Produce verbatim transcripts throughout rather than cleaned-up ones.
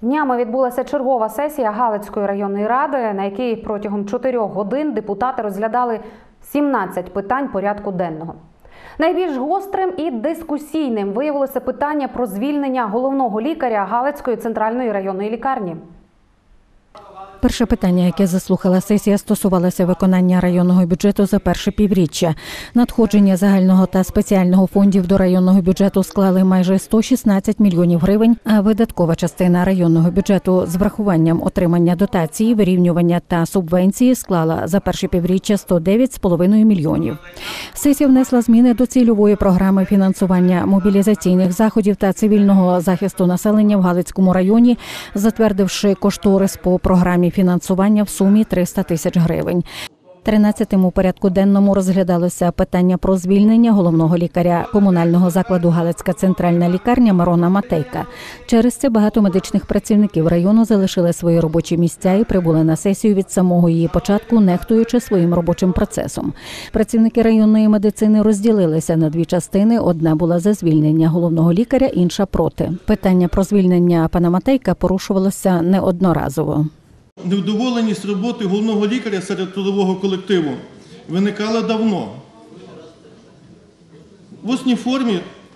Днями відбулася чергова сесія Галицької районної ради, на якій протягом чотирьох годин депутати розглядали сімнадцять питань порядку денного. Найбільш гострим і дискусійним виявилося питання про звільнення головного лікаря Галицької центральної районної лікарні. Перше питання, яке заслухала сесія, стосувалося виконання районного бюджету за перше півріччя. Надходження загального та спеціального фондів до районного бюджету склали майже сто шістнадцять мільйонів гривень, а видаткова частина районного бюджету з врахуванням отримання дотації, вирівнювання та субвенції склала за перше півріччя сто дев'ять з половиною мільйонів. Сесія внесла зміни до цільової програми фінансування мобілізаційних заходів та цивільного захисту населення в Галицькому районі, затвердивши кошторис по програмі фінансування в сумі триста тисяч гривень. тринадцятим у порядку денному розглядалося питання про звільнення головного лікаря комунального закладу Галицька центральна лікарня Мирона Матейка. Через це багато медичних працівників району залишили свої робочі місця і прибули на сесію від самого її початку, нехтуючи своїм робочим процесом. Працівники районної медицини розділилися на дві частини. Одна була за звільнення головного лікаря, інша проти. Питання про звільнення пана Матейка порушувалося неодноразово. Невдоволеність роботи головного лікаря серед трудового колективу виникала давно. В усній формі,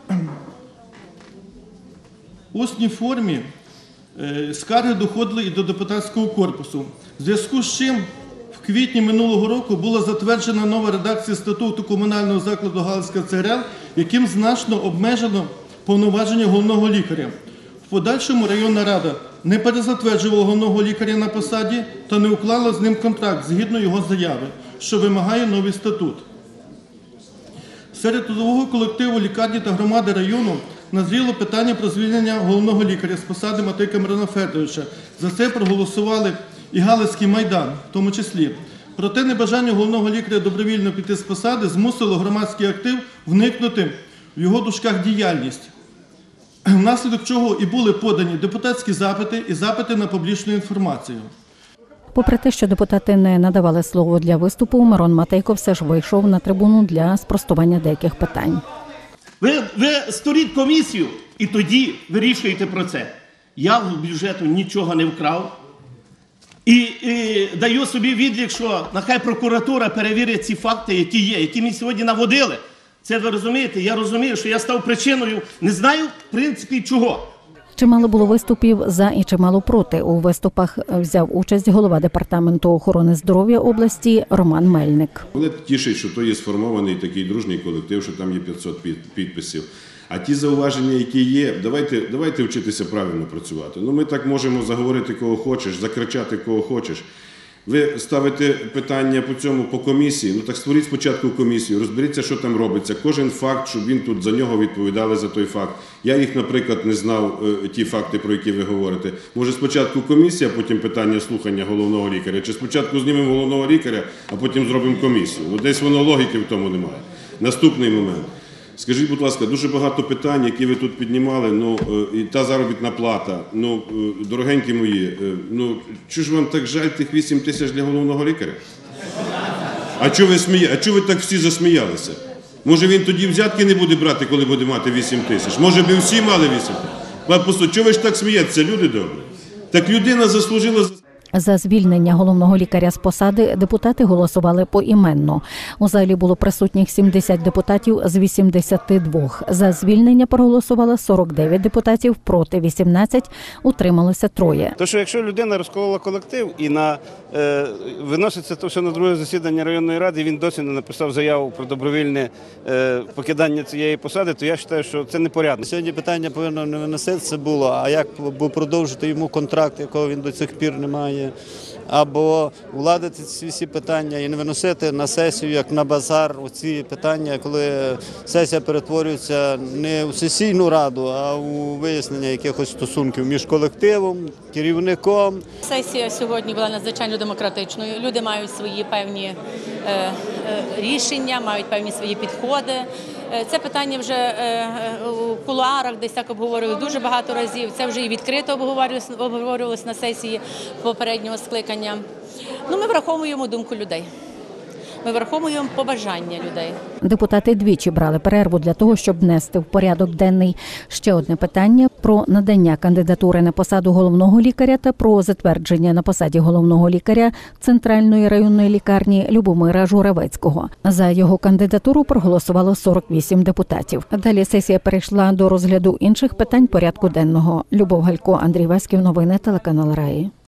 в усній формі е, скарги доходили і до депутатського корпусу. В зв'язку з чим в квітні минулого року була затверджена нова редакція статуту комунального закладу Галицька ЦРЛ, яким значно обмежено повноваження головного лікаря. В подальшому районна рада не перезатверджувала головного лікаря на посаді та не уклала з ним контракт згідно його заяви, що вимагає новий статут. Серед трудового колективу лікарні та громади району назріло питання про звільнення головного лікаря з посади Матейка Мирона Федоровича. За це проголосували і Галицький майдан, в тому числі. Проте небажання головного лікаря добровільно піти з посади змусило громадський актив вникнути в його дужках діяльність. Внаслідок чого і були подані депутатські запити і запити на публічну інформацію. Попри те, що депутати не надавали слово для виступу, Мирон Матейко все ж вийшов на трибуну для спростування деяких питань. Ви, ви створіть комісію і тоді вирішуєте про це. Я в бюджету нічого не вкрав. І, і даю собі відлік, що нехай прокуратура перевірить ці факти, які є, які ми сьогодні наводили. Це ви розумієте? Я розумію, що я став причиною, не знаю, в принципі, чого. Чимало було виступів за і чимало проти. У виступах взяв участь голова департаменту охорони здоров'я області Роман Мельник. Мене тішить, що то є сформований такий дружній колектив, що там є п'ятсот підписів. А ті зауваження, які є, давайте, давайте вчитися правильно працювати. Ну, ми так можемо заговорити кого хочеш, закричати кого хочеш. Ви ставите питання по цьому по комісії, ну так створіть спочатку комісію, розберіться, що там робиться. Кожен факт, щоб він тут за нього відповідали за той факт. Я їх, наприклад, не знав, ті факти, про які ви говорите. Може спочатку комісія, а потім питання слухання головного лікаря, чи спочатку знімемо головного лікаря, а потім зробимо комісію. Ну десь воно логіки в тому немає. Наступний момент. Скажіть, будь ласка, дуже багато питань, які ви тут піднімали, ну, і та заробітна плата, ну, дорогенькі мої, ну, чи ж вам так жаль тих вісім тисяч для головного лікаря? А чого ви сміє? А чого ви так всі засміялися? Може він тоді взятки не буде брати, коли буде мати вісім тисяч? Може би всі мали вісім тисяч? Просто, чого ви ж так смієтеся, люди добрі? Так людина заслужила... За звільнення головного лікаря з посади депутати голосували поіменно. У залі було присутніх сімдесят депутатів з вісімдесяти двох. За звільнення проголосувало сорок дев'ять депутатів, проти вісімнадцять, утрималося троє. То, що якщо людина розколола колектив і на, е, виноситься то все на друге засідання районної ради, він досі не написав заяву про добровільне е, покидання цієї посади, то я вважаю, що це непорядно. Сьогодні питання повинно не виноситися було, а як продовжити йому контракт, якого він до цих пір не має. Або владити ці всі питання і не виносити на сесію, як на базар, ці питання, коли сесія перетворюється не в сесійну раду, а у вияснення якихось стосунків між колективом, керівником. Сесія сьогодні була надзвичайно демократичною. Люди мають свої певні е, е, рішення, мають певні свої підходи. Це питання вже у кулуарах десь так обговорювали дуже багато разів. Це вже і відкрито обговорювалося на сесії попереднього скликання. Ну, ми враховуємо думку людей. Ми враховуємо побажання людей. Депутати двічі брали перерву для того, щоб внести в порядок денний ще одне питання про надання кандидатури на посаду головного лікаря та про затвердження на посаді головного лікаря Центральної районної лікарні Любомира Журавецького. За його кандидатуру проголосувало сорок вісім депутатів. Далі сесія перейшла до розгляду інших питань порядку денного. Любов Галько, Андрій Васьків, новини, телеканал Раї.